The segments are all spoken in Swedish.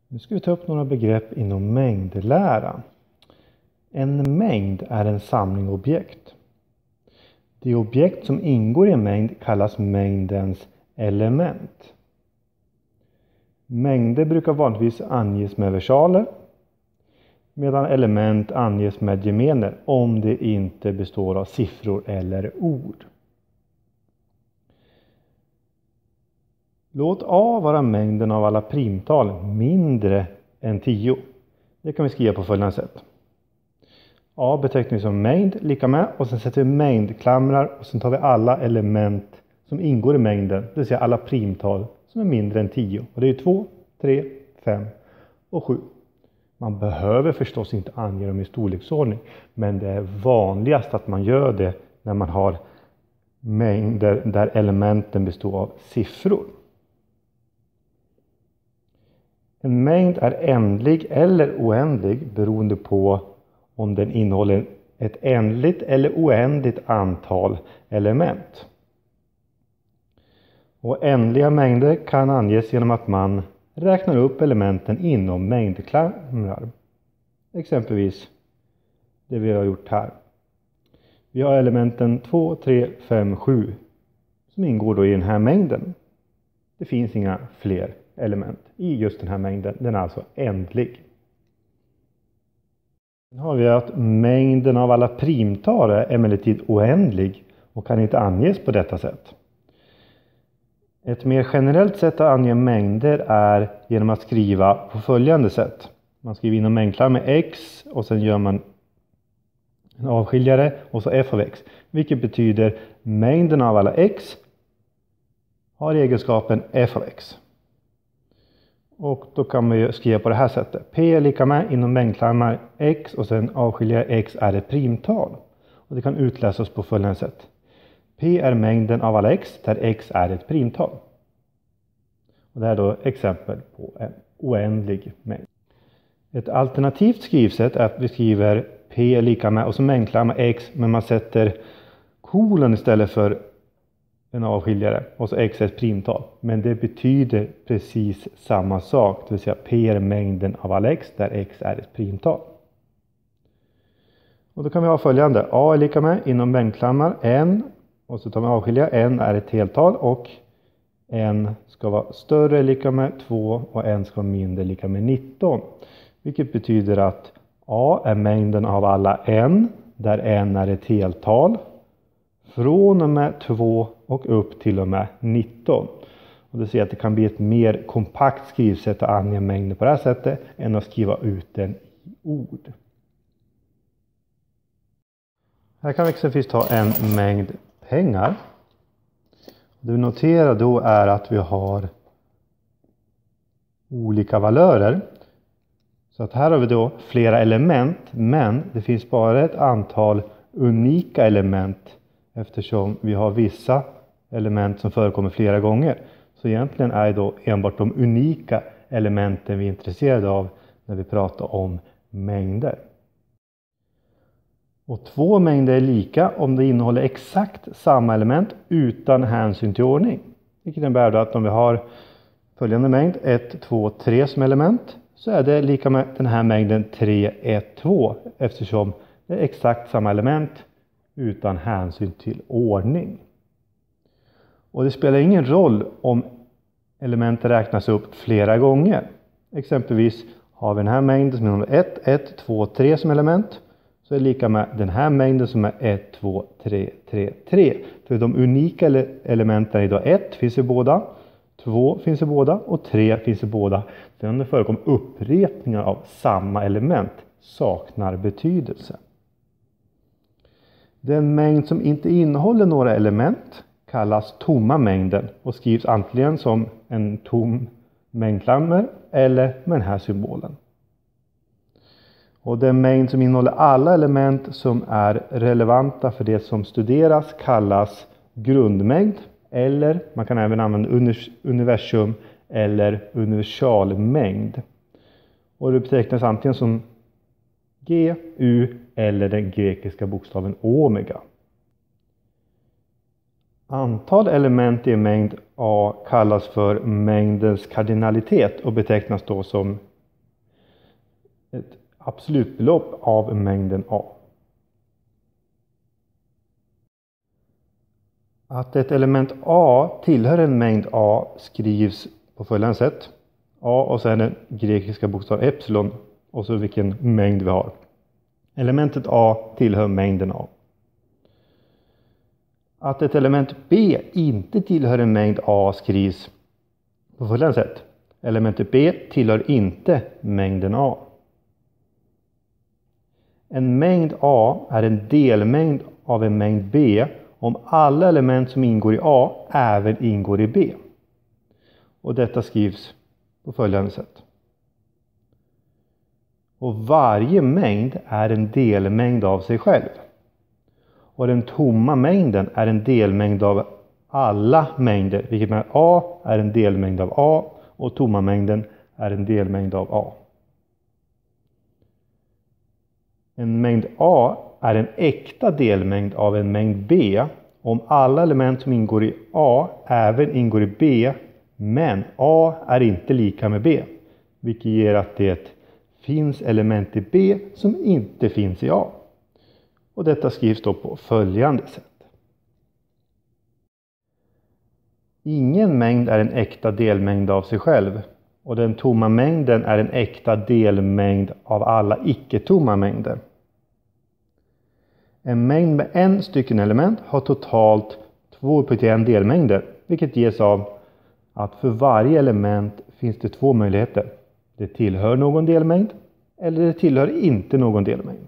Nu ska vi ta upp några begrepp inom mängdlära. En mängd är en samling objekt. De objekt som ingår i en mängd kallas mängdens element. Mängder brukar vanligtvis anges med versaler, medan element anges med gemener om det inte består av siffror eller ord. Låt A vara mängden av alla primtal mindre än 10. Det kan vi skriva på följande sätt. A betecknas som mängd lika med, och sen sätter vi mängdklamrar och sen tar vi alla element som ingår i mängden, det vill säga alla primtal som är mindre än 10. Och det är 2, 3, 5 och 7. Man behöver förstås inte ange dem i storleksordning, men det är vanligast att man gör det när man har mängder där elementen består av siffror. En mängd är ändlig eller oändlig beroende på om den innehåller ett ändligt eller oändligt antal element. Och ändliga mängder kan anges genom att man räknar upp elementen inom mängdklamrar. Exempelvis det vi har gjort här. Vi har elementen 2, 3, 5, 7 som ingår då i den här mängden. Det finns inga fler element i just den här mängden. Den är alltså ändlig. Sen har vi att mängden av alla primtal är emellertid oändlig och kan inte anges på detta sätt. Ett mer generellt sätt att ange mängder är genom att skriva på följande sätt. Man skriver inom mängdklamrar med x och sen gör man en avskiljare och så f av x. Vilket betyder mängden av alla x har egenskapen f av x. Och då kan man ju skriva på det här sättet. P är lika med inom mängdklamrar x och sen avskiljare x är ett primtal. Och det kan utläsas på följande sätt. P är mängden av alla x där x är ett primtal. Och det här är då exempel på en oändlig mängd. Ett alternativt skrivsätt är att vi skriver P är lika med och så mängdklamrar x, men man sätter kolon istället för en avskiljare och så x är ett primtal. Men det betyder precis samma sak, det vill säga P är mängden av alla x där x är ett primtal. Och då kan vi ha följande. A är lika med inom mängdklamrar n och så tar vi avskiljare. N är ett heltal och n ska vara större lika med 2 och n ska vara mindre lika med 19. Vilket betyder att A är mängden av alla n där n är ett heltal från och med 2 och upp till och med 19. Och det ser att det kan bli ett mer kompakt skrivsätt att ange mängden på det här sättet än att skriva ut den i ord. Här kan vi exempelvis ta en mängd pengar. Det vi noterar då är att vi har olika valörer. Så att här har vi då flera element, men det finns bara ett antal unika element eftersom vi har vissa element som förekommer flera gånger. Så egentligen är det då enbart de unika elementen vi är intresserade av när vi pratar om mängder. Och två mängder är lika om det innehåller exakt samma element utan hänsyn till ordning. Vilket innebär då att om vi har följande mängd 1, 2, 3 som element så är det lika med den här mängden 3, 1, 2 eftersom det är exakt samma element utan hänsyn till ordning. Och det spelar ingen roll om elementen räknas upp flera gånger. Exempelvis har vi den här mängden som är 1, 1, 2, 3 som element. Så är det lika med den här mängden som är 1, 2, 3, 3, 3. För de unika elementen är då 1 finns i båda, 2 finns i båda och 3 finns i båda. Sen om det förekommer upprepningar av samma element saknar betydelse. Den mängd som inte innehåller några element kallas tomma mängden och skrivs antingen som en tom mängdklammer eller med den här symbolen. Och den mängd som innehåller alla element som är relevanta för det som studeras kallas grundmängd, eller man kan även använda universum eller universalmängd. Och det betecknas antingen som G, U eller den grekiska bokstaven omega. Antal element i en mängd A kallas för mängdens kardinalitet och betecknas då som ett absolutbelopp av mängden A. Att ett element A tillhör en mängd A skrivs på följande sätt. A och sen den grekiska bokstaven epsilon och så vilken mängd vi har. Elementet A tillhör mängden A. Att ett element B inte tillhör en mängd A skrivs på följande sätt. Elementet B tillhör inte mängden A. En mängd A är en delmängd av en mängd B om alla element som ingår i A även ingår i B. Och detta skrivs på följande sätt. Och varje mängd är en delmängd av sig själv. Och den tomma mängden är en delmängd av alla mängder, vilket med A är en delmängd av A och tomma mängden är en delmängd av A. En mängd A är en äkta delmängd av en mängd B om alla element som ingår i A även ingår i B, men A är inte lika med B, vilket ger att det finns element i B som inte finns i A. Och detta skrivs då på följande sätt. Ingen mängd är en äkta delmängd av sig själv och den tomma mängden är en äkta delmängd av alla icke-tomma mängder. En mängd med en stycken element har totalt 2/1 delmängder, vilket ges av att för varje element finns det två möjligheter. Det tillhör någon delmängd eller det tillhör inte någon delmängd.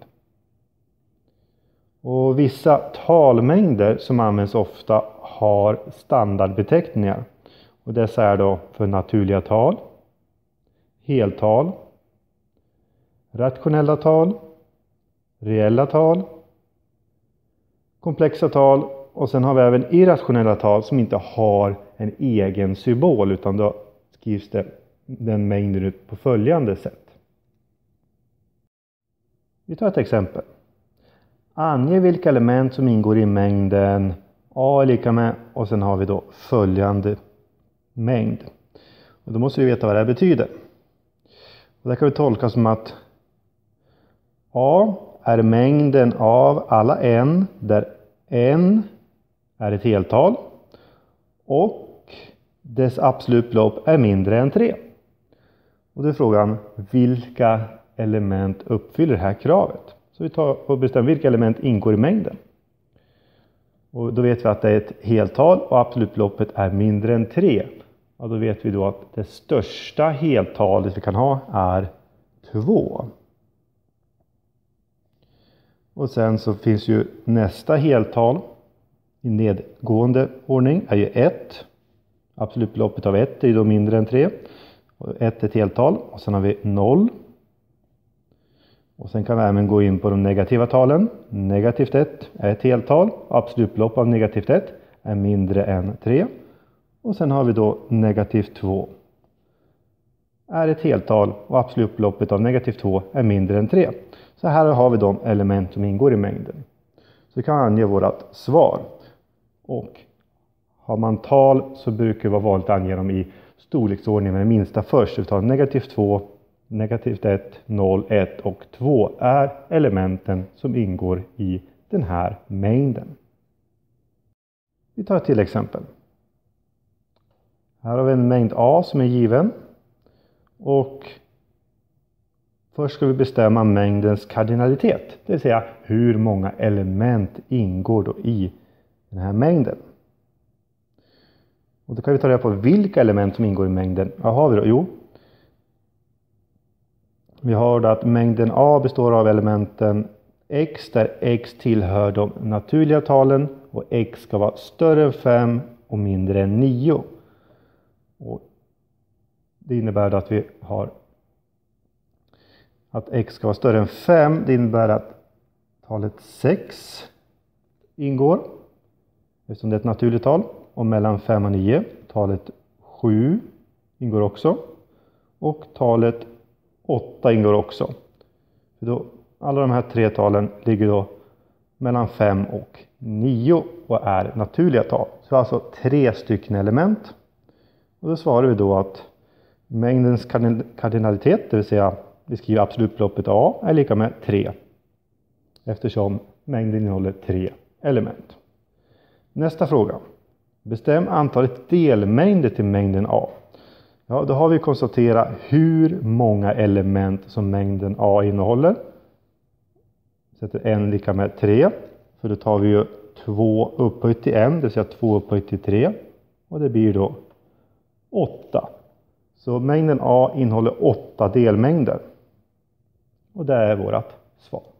Och vissa talmängder som används ofta har standardbeteckningar. Och dessa är då för naturliga tal, heltal, rationella tal, reella tal, komplexa tal och sen har vi även irrationella tal som inte har en egen symbol utan då skrivs den mängden ut på följande sätt. Vi tar ett exempel. Ange vilka element som ingår i mängden A är lika med och sen har vi då följande mängd. Och då måste vi veta vad det här betyder. Och det kan vi tolka som att A är mängden av alla n där n är ett heltal och dess absolutbelopp är mindre än 3. Och då är frågan vilka element uppfyller det här kravet. Så vi tar och bestämmer vilka element ingår i mängden. Och då vet vi att det är ett heltal och absolutbeloppet är mindre än 3. Och då vet vi då att det största heltalet vi kan ha är 2. Och sen så finns ju nästa heltal i nedgående ordning är ju 1. Absolutbeloppet av 1 är ju då mindre än 3. Och 1 är ett heltal och sen har vi 0. Och sen kan vi även gå in på de negativa talen. Negativt 1 är ett heltal. Absolutbelopp av negativt 1 är mindre än 3. Och sen har vi då negativt 2. Är ett heltal och absolutbeloppet av negativt 2 är mindre än 3. Så här har vi de element som ingår i mängden. Så vi kan ange vårt svar. Och har man tal så brukar det vara vanligt att ange dem i storleksordning med det minsta först. Så vi tar negativt 2. Negativt 1, 0, 1 och 2 är elementen som ingår i den här mängden. Vi tar ett till exempel. Här har vi en mängd A som är given. Och först ska vi bestämma mängdens kardinalitet. Det vill säga hur många element ingår då i den här mängden. Och då kan vi ta reda på vilka element som ingår i mängden. Vad har vi då? Jo. Vi har då att mängden A består av elementen x där x tillhör de naturliga talen och x ska vara större än 5 och mindre än 9. Och det innebär att vi har att x ska vara större än 5. Det innebär att talet 6 ingår eftersom det är ett naturligt tal. Och mellan 5 och 9 talet 7 ingår också. Och talet 8 ingår också. För då, alla de här tre talen ligger då mellan 5 och 9 och är naturliga tal. Så alltså 3 stycken element. Och då svarar vi då att mängdens kardinalitet, det vill säga vi skriver absolutbeloppet A är lika med 3. Eftersom mängden innehåller 3 element. Nästa fråga. Bestäm antalet delmängder till mängden A. Ja, då har vi konstaterat hur många element som mängden A innehåller. Sätter n lika med 3. För då tar vi ju 2 upphöjt till n, det vill säga 2 upphöjt till 3. Och det blir då 8. Så mängden A innehåller 8 delmängder. Och det är vårt svar.